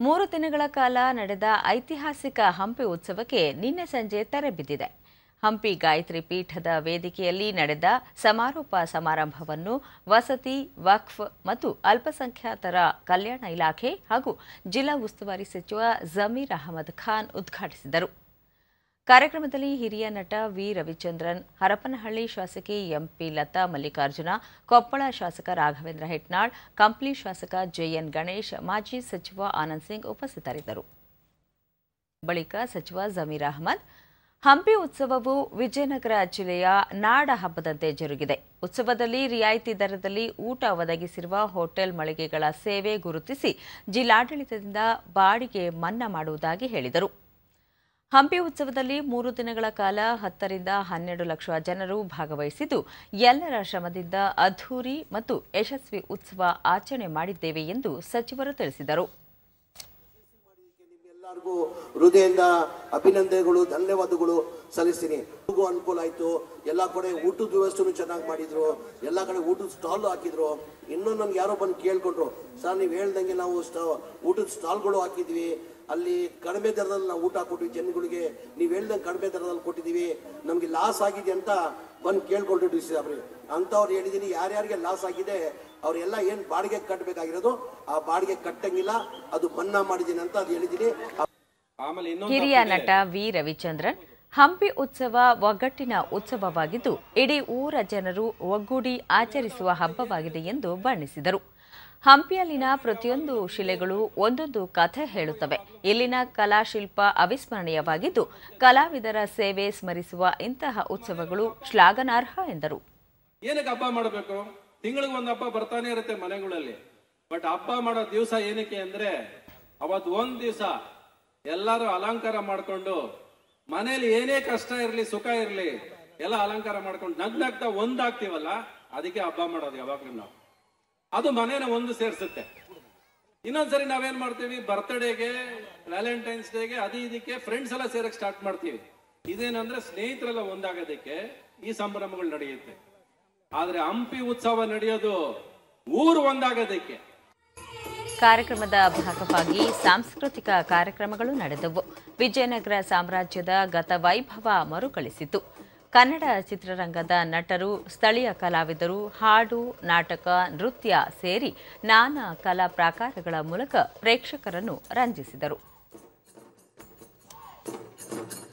3 ದಿನಗಳ ಕಾಲ ನಡೆದ ಐತಿಹಾಸಿಕ ಹಂಪಿ ಉತ್ಸವಕ್ಕೆ ನಿನ್ನೆ ಸಂಜೆ ತೆರೆ ಬಿದ್ದಿದೆ. ಹಂಪಿ ಗಾಯತ್ರಿ ಪೀಠದ ವೇದಿಕೆಯಲ್ಲಿ ನಡೆದ ಸಮಾರೋಪ ಸಮಾರಂಭವನ್ನು ವಸತಿ, ವಕ್ಫ್ ಮತ್ತು ಅಲ್ಪಸಂಖ್ಯಾತರ ಕಲ್ಯಾಣ ಇಲಾಖೆ ಹಾಗೂ ಜಿಲ್ಲಾ ಉಸ್ತುವಾರಿ ಸಚಿವ ಜಮೀರ್ ಅಹಮದ್ ಖಾನ್ ಉದ್ಘಾಟಿಸಿದರು. ಕಾರ್ಯಕ್ರಮದಲ್ಲಿ ಹಿರಿಯ ನಟ ವಿ ರವಿಚಂದ್ರನ್, ಹರಪನಹಳ್ಳಿ ಶಾಸಕಿ ಎಂಪಿ ಲತಾ ಮಲ್ಲಿಕಾರ್ಜುನ, ಕೊಪ್ಪಳ ಶಾಸಕ ರಾಘವೇಂದ್ರ ಹೆಟ್ನಾಳ್, ಕಂಪ್ಲಿ ಶಾಸಕ ಜೆಎನ್ ಗಣೇಶ್, ಮಾಜಿ ಸಚಿವ ಆನಂದ್ ಸಿಂಗ್ ಉಪಸ್ಥಿತರಿದ್ದರು. ಬಳಿಕ ಸಚಿವ ಜಮೀರ್ ಅಹಮದ್, ಹಂಪಿ ಉತ್ಸವವು ವಿಜಯನಗರ ಜಿಲ್ಲೆಯ ನಾಡ ಹಬ್ಬದಂತೆ ಜರುಗಿದೆ. ಉತ್ಸವದಲ್ಲಿ ರಿಯಾಯಿತಿ ದರದಲ್ಲಿ ಊಟ ಒದಗಿಸಿರುವ ಹೋಟೆಲ್ ಮಳಿಗೆಗಳ ಸೇವೆ ಗುರುತಿಸಿ ಜಿಲ್ಲಾಡಳಿತದಿಂದ ಬಾಡಿಗೆ ಮನ್ನಾ ಮಾಡುವುದಾಗಿ ಹೇಳಿದರು. ಹಂಪಿ ಉತ್ಸವದಲ್ಲಿ 3 ದಿನಗಳ ಕಾಲ 10 ರಿಂದ 12 ಲಕ್ಷ ಜನರು ಭಾಗವಹಿಸಿದ್ದು, ಎಲ್ಲರ ಶ್ರಮದಿಂದ ಅದ್ಧೂರಿ ಮತ್ತು ಯಶಸ್ವಿ ಉತ್ಸವ ಆಚರಣೆ ಮಾಡಿದ್ದೇವೆ ಎಂದು ಸಚಿವರು ತಿಳಿಸಿದರು. ಎಲ್ಲರಿಗೂ ಹೃದಯದಿಂದ ಅಭಿನಂದನೆಗಳು, ಧನ್ಯವಾದಗಳು ಸಲ್ಲಿಸ್ತೀನಿ. ಅನುಕೂಲ ಆಯ್ತು. ಎಲ್ಲಾ ಕಡೆ ಊಟದ ವ್ಯವಸ್ಥೆ ಚೆನ್ನಾಗಿ ಮಾಡಿದ್ರು. ಎಲ್ಲಾ ಕಡೆ ಊಟದ ಸ್ಟಾಲ್ ಹಾಕಿದ್ರು. ಇನ್ನೂ ನನ್ಗೆ ಯಾರೋ ಬಂದು ಕೇಳ್ಕೊಂಡ್ರು, ಸರ್ ನೀವು ಹೇಳ್ದಂಗೆ ನಾವು ಊಟದ ಸ್ಟಾಲ್ಗಳು ಹಾಕಿದ್ವಿ, ಅಲ್ಲಿ ಕಡಿಮೆ ದರದಲ್ಲಿ ನಾವು ಊಟ ಕೊಟ್ಟಿವಿ ಜನಗಳಿಗೆ, ನೀವು ಹೇಳ್ದಂಗೆ ಕಡಿಮೆ ದರದಲ್ಲಿ ಕೊಟ್ಟಿದ್ದೀವಿ, ನಮ್ಗೆ ಲಾಸ್ ಆಗಿದೆ ಅಂತ ಬಂದು ಕೇಳ್ಕೊಂಡ್ರು ಡಿ ಸಿ ಸಾಬ್ರಿ. ಅಂತವ್ರು ಹೇಳಿದೀನಿ, ಯಾರ್ಯಾರಿಗೆ ಲಾಸ್ ಆಗಿದೆ ಅವರೆಲ್ಲ ಏನ್ ಬಾಡಿಗೆ ಕಟ್ಟಬೇಕಾಗಿರೋದು ಆ ಬಾಡಿಗೆ ಕಟ್ಟಂಗಿಲ್ಲ, ಅದು ಮನ್ನಾ ಮಾಡಿದ್ದೀನಿ ಅಂತ ಅದು ಹೇಳಿದೀನಿ. ಹಿರಿಯ ನಟ ವಿ ರವಿಚಂದ್ರನ್, ಹಂಪಿ ಉತ್ಸವ ಒಗ್ಗಟ್ಟಿನ ಉತ್ಸವವಾಗಿದ್ದು ಇಡೀ ಊರ ಜನರು ಒಗ್ಗೂಡಿ ಆಚರಿಸುವ ಹಬ್ಬವಾಗಿದೆ ಎಂದು ಬಣ್ಣಿಸಿದರು. ಹಂಪಿಯಲ್ಲಿನ ಪ್ರತಿಯೊಂದು ಶಿಲೆಗಳು ಒಂದೊಂದು ಕಥೆ ಹೇಳುತ್ತವೆ. ಇಲ್ಲಿನ ಕಲಾಶಿಲ್ಪ ಅವಿಸ್ಮರಣೀಯವಾಗಿದ್ದು, ಕಲಾವಿದರ ಸೇವೆ ಸ್ಮರಿಸುವ ಇಂತಹ ಉತ್ಸವಗಳು ಶ್ಲಾಘನಾರ್ಹ ಎಂದರು. ಏನಕ್ಕೆ ಹಬ್ಬ ಮಾಡಬೇಕು? ತಿಂಗಳಿಗೆ ಒಂದು ಹಬ್ಬ ಬರ್ತಾನೆ ಇರುತ್ತೆ ಮನೆಗಳಲ್ಲಿ. ಬಟ್ ಹಬ್ಬ ಮಾಡೋ ದಿವಸ ಏನಕ್ಕೆ ಅಂದ್ರೆ, ಅವತ್ತು ಒಂದ್ ದಿವಸ ಎಲ್ಲರೂ ಅಲಂಕಾರ ಮಾಡ್ಕೊಂಡು, ಮನೇಲಿ ಏನೇ ಕಷ್ಟ ಇರ್ಲಿ ಸುಖ ಇರ್ಲಿ ಎಲ್ಲ ಅಲಂಕಾರ ಮಾಡ್ಕೊಂಡು ನಗ್ನಗ್ತಾ ಒಂದಾಗ್ತೀವಲ್ಲ, ಅದಕ್ಕೆ ಹಬ್ಬ ಮಾಡೋದು ಯಾವಾಗ್ಲೂ ನಾವು. ಅದು ಮನೇನ ಒಂದು ಸೇರ್ಸುತ್ತೆ. ಇನ್ನೊಂದ್ಸರಿ ನಾವೇನ್ ಮಾಡ್ತೀವಿ, ಬರ್ತ್ಡೇಗೆ, ವ್ಯಾಲೆಂಟೈನ್ಸ್ ಡೇಗೆ, ಇದಕ್ಕೆ ಫ್ರೆಂಡ್ಸ್ ಎಲ್ಲ ಸೇರಕ್ ಸ್ಟಾರ್ಟ್ ಮಾಡ್ತೀವಿ. ಇದೇನಂದ್ರೆ ಸ್ನೇಹಿತರೆಲ್ಲ ಒಂದಾಗೋದಕ್ಕೆ ಈ ಸಂಭ್ರಮಗಳು ನಡೆಯುತ್ತೆ. ಆದ್ರೆ ಹಂಪಿ ಉತ್ಸವ ನಡೆಯೋದು ಊರು ಒಂದಾಗೋದಕ್ಕೆ. ಕಾರ್ಯಕ್ರಮದ ಭಾಗವಾಗಿ ಸಾಂಸ್ಕೃತಿಕ ಕಾರ್ಯಕ್ರಮಗಳು ನಡೆದವು. ವಿಜಯನಗರ ಸಾಮ್ರಾಜ್ಯದ ಗತವೈಭವ ಮರುಕಳಿಸಿತು. ಕನ್ನಡ ಚಿತ್ರರಂಗದ ನಟರು, ಸ್ಥಳೀಯ ಕಲಾವಿದರು ಹಾಡು, ನಾಟಕ, ನೃತ್ಯ ಸೇರಿ ನಾನಾ ಕಲಾ ಪ್ರಾಕಾರಗಳ ಮೂಲಕ ಪ್ರೇಕ್ಷಕರನ್ನು ರಂಜಿಸಿದರು.